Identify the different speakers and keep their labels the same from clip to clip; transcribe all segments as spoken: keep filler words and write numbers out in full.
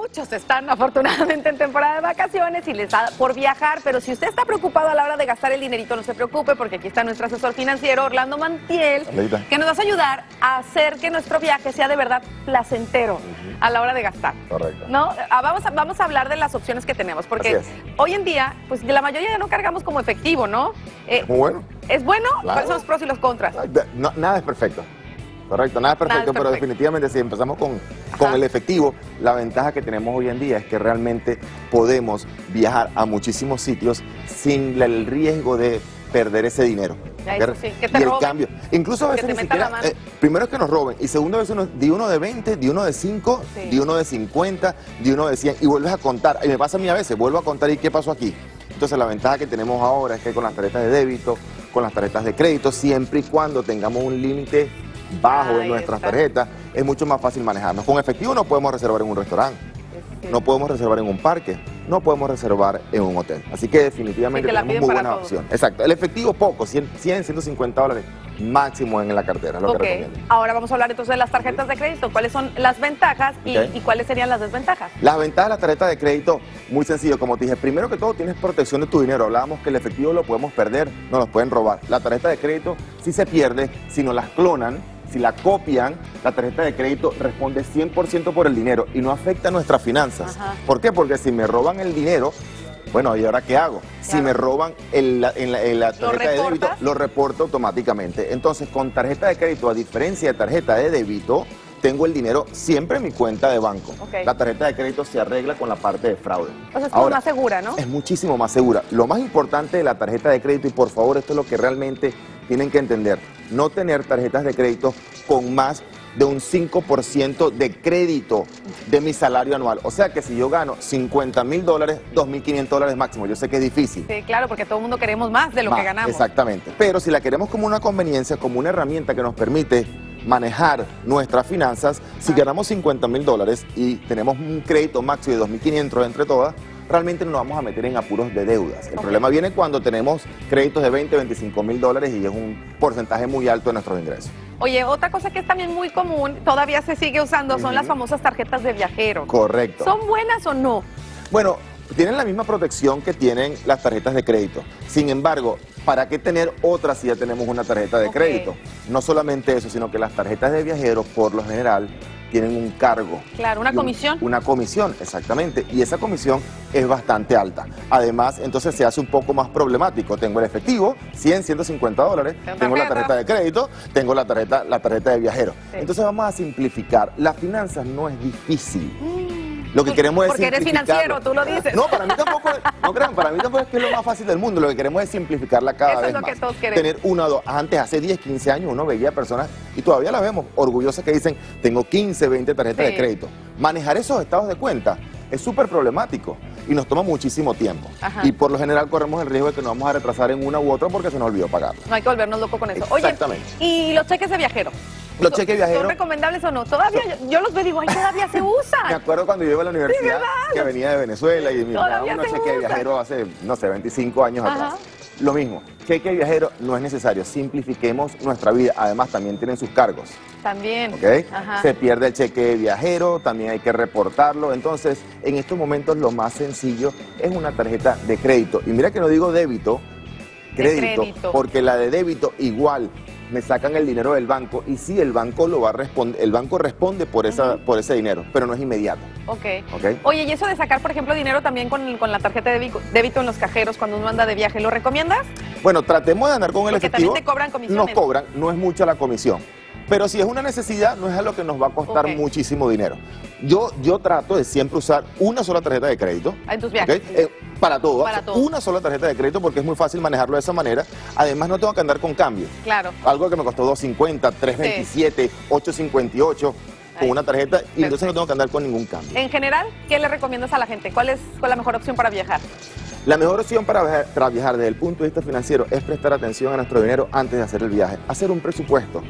Speaker 1: muchos están afortunadamente en temporada de vacaciones y les da por viajar, pero si usted está preocupado a la hora de gastar el dinerito, no se preocupe, porque aquí está nuestro asesor financiero, Orlando Mantiel,
Speaker 2: Aleita,
Speaker 1: que nos va a ayudar a hacer que nuestro viaje sea de verdad placentero uh-huh. a la hora de gastar.
Speaker 2: Correcto.
Speaker 1: ¿No? Ah, vamos, a, vamos a hablar de las opciones que tenemos, porque
Speaker 2: es.
Speaker 1: hoy en día, pues de la mayoría ya no cargamos como efectivo, ¿no? Eh,
Speaker 2: Muy bueno.
Speaker 1: ¿Es bueno?
Speaker 2: Claro.
Speaker 1: ¿Cuáles son los pros y los contras?
Speaker 2: No, nada es perfecto. Correcto, nada es perfecto,
Speaker 1: nada es perfecto.
Speaker 2: Pero definitivamente si empezamos con, con el efectivo, la ventaja que tenemos hoy en día es que realmente podemos viajar a muchísimos sitios sin el riesgo de perder ese dinero.
Speaker 1: Ya, eso sí, que te
Speaker 2: y el
Speaker 1: roben,
Speaker 2: cambio. Incluso a veces ni siquiera, eh, primero es que nos roben, y segundo a veces uno, di uno de veinte, di uno de cinco, sí. di uno de cincuenta, di uno de cien, y vuelves a contar. Y me pasa a mí a veces, vuelvo a contar y ¿qué pasó aquí? Entonces la ventaja que tenemos ahora es que con las tarjetas de débito, con las tarjetas de crédito, siempre y cuando tengamos un límite bajo Ahí en nuestras está. tarjetas, es mucho más fácil manejarnos. Con efectivo no podemos reservar en un restaurante, no podemos reservar en un parque, no podemos reservar en un hotel. Así que definitivamente
Speaker 1: sí,
Speaker 2: tenemos muy buena opción. Exacto. El efectivo poco, cien, ciento cincuenta dólares máximo en la cartera, es lo
Speaker 1: okay.
Speaker 2: que recomiendo.
Speaker 1: Ahora vamos a hablar entonces de las tarjetas de crédito. ¿Cuáles son las ventajas y, okay. y cuáles serían las desventajas?
Speaker 2: Las ventajas de las tarjetas de crédito, muy sencillo. Como te dije, primero que todo tienes protección de tu dinero. Hablábamos que el efectivo lo podemos perder, no nos pueden robar. La tarjeta de crédito sí se pierde si nos las clonan. Si la copian, la tarjeta de crédito responde cien por ciento por el dinero y no afecta a nuestras finanzas. Ajá. ¿Por qué? Porque si me roban el dinero, bueno, ¿y ahora qué hago? Claro. Si me roban el, en, la, en la tarjeta de débito, lo reporto automáticamente. Entonces, con tarjeta de crédito, a diferencia de tarjeta de débito, tengo el dinero siempre en mi cuenta de banco. Okay. La tarjeta de crédito se arregla con la parte de fraude.
Speaker 1: O sea, es como más segura, ¿no?
Speaker 2: Es muchísimo más segura. Lo más importante de la tarjeta de crédito, y por favor, esto es lo que realmente tienen que entender, no tener tarjetas de crédito con más de un cinco por ciento de crédito de mi salario anual. O sea que si yo gano cincuenta mil dólares, dos mil quinientos dólares máximo. Yo sé que es difícil.
Speaker 1: Sí, claro, porque todo el mundo queremos más de lo
Speaker 2: más,
Speaker 1: que ganamos.
Speaker 2: Exactamente. Pero si la queremos como una conveniencia, como una herramienta que nos permite manejar nuestras finanzas, si ah. ganamos cincuenta mil dólares y tenemos un crédito máximo de dos mil quinientos entre todas, realmente no nos vamos a meter en apuros de deudas. El okay. problema viene cuando tenemos créditos de veinte, veinticinco mil dólares y es un porcentaje muy alto de nuestros ingresos.
Speaker 1: Oye, otra cosa que es también muy común, todavía se sigue usando, uh-huh. son las famosas tarjetas de viajero.
Speaker 2: Correcto.
Speaker 1: ¿Son buenas o no?
Speaker 2: Bueno, tienen la misma protección que tienen las tarjetas de crédito. Sin embargo, ¿para qué tener otras si ya tenemos una tarjeta de okay. crédito? No solamente eso, sino que las tarjetas de viajero, por lo general, tienen un cargo.
Speaker 1: Claro, ¿una
Speaker 2: un,
Speaker 1: comisión?
Speaker 2: Una comisión, exactamente. Y esa comisión es bastante alta. Además, entonces se hace un poco más problemático. Tengo el efectivo, cien, ciento cincuenta dólares. Tengo la tarjeta de crédito, tengo la tarjeta, la tarjeta de viajero. Sí. Entonces vamos a simplificar. Las finanzas no es difícil. Mm. Lo que queremos es
Speaker 1: Porque eres financiero, tú lo dices.
Speaker 2: No, para mí tampoco es, no crean, para mí tampoco es que es lo más fácil del mundo. Lo que queremos es simplificarla cada
Speaker 1: Eso
Speaker 2: vez
Speaker 1: es lo
Speaker 2: más.
Speaker 1: Que todos queremos.
Speaker 2: Tener una o dos. Antes, hace diez, quince años, uno veía personas, y todavía las vemos, orgullosas que dicen, tengo quince, veinte tarjetas sí. de crédito. Manejar esos estados de cuenta es súper problemático y nos toma muchísimo tiempo. Ajá. Y por lo general corremos el riesgo de que nos vamos a retrasar en una u otra porque se nos olvidó pagarlo.
Speaker 1: No hay que volvernos locos con eso.
Speaker 2: Exactamente.
Speaker 1: Oye, ¿y los cheques de viajero?
Speaker 2: Los cheques viajeros.
Speaker 1: ¿Son recomendables o no? Todavía yo, yo los veo y digo, ay, todavía se usan.
Speaker 2: Me acuerdo cuando yo iba a la universidad,
Speaker 1: sí,
Speaker 2: que venía de Venezuela y me daba unos cheques de viajero hace, no sé, veinticinco años Ajá. atrás. Lo mismo, cheque viajero no es necesario, simplifiquemos nuestra vida. Además, también tienen sus cargos.
Speaker 1: También.
Speaker 2: ¿Okay? Se pierde el cheque viajero, también hay que reportarlo. Entonces, en estos momentos lo más sencillo es una tarjeta de crédito. Y mira que no digo débito, crédito, de crédito, porque la de débito igual me sacan el dinero del banco y sí, el banco lo va a responder, el banco responde por esa, uh-huh. por ese dinero, pero no es inmediato.
Speaker 1: Okay.
Speaker 2: ok.
Speaker 1: Oye, y eso de sacar, por ejemplo, dinero también con, con la tarjeta de débito en los cajeros cuando uno anda de viaje, ¿lo recomiendas?
Speaker 2: Bueno, tratemos de andar con el
Speaker 1: porque
Speaker 2: efectivo.
Speaker 1: También te cobran comisiones.
Speaker 2: Nos cobran, no es mucha la comisión. Pero si es una necesidad, no es algo que nos va a costar okay. muchísimo dinero. Yo, yo trato de siempre usar una sola tarjeta de crédito.
Speaker 1: En tus viajes.
Speaker 2: ¿Okay? Eh, para todo.
Speaker 1: Para todo.
Speaker 2: Una sola tarjeta de crédito porque es muy fácil manejarlo de esa manera. Además, no tengo que andar con cambios.
Speaker 1: Claro.
Speaker 2: Algo que me costó dos cincuenta, tres veintisiete, sí. ocho cincuenta y ocho con Ay, una tarjeta y perfecto. Entonces no tengo que andar con ningún cambio.
Speaker 1: En general, ¿qué le recomiendas a la gente? ¿Cuál es, cuál es la mejor opción para viajar?
Speaker 2: La mejor opción para viajar, para viajar desde el punto de vista financiero es prestar atención a nuestro dinero antes de hacer el viaje. Hacer un presupuesto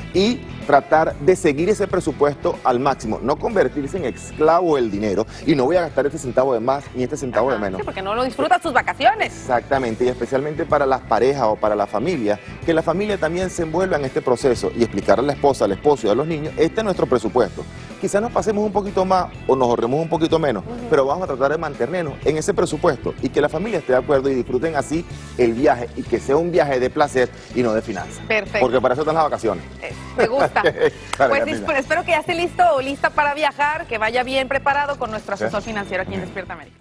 Speaker 2: y tratar de seguir ese presupuesto al máximo, no convertirse en esclavo del dinero y no voy a gastar este centavo de más ni este centavo
Speaker 1: Ajá,
Speaker 2: de menos.
Speaker 1: Sí, porque no lo disfrutas tus vacaciones.
Speaker 2: Exactamente, y especialmente para las parejas o para la familia, que la familia también se envuelva en este proceso y explicar a la esposa, al esposo y a los niños, este es nuestro presupuesto. quizás nos pasemos un poquito más o nos ahorremos un poquito menos, uh-huh. pero vamos a tratar de mantenernos en ese presupuesto y que la familia esté de acuerdo y disfruten así el viaje y que sea un viaje de placer y no de finanzas.
Speaker 1: Perfecto.
Speaker 2: Porque para eso están las vacaciones.
Speaker 1: Eh, me gusta.
Speaker 2: Vale,
Speaker 1: pues, pues espero que ya esté listo o lista para viajar, que vaya bien preparado con nuestro asesor financiero aquí en Despierta América.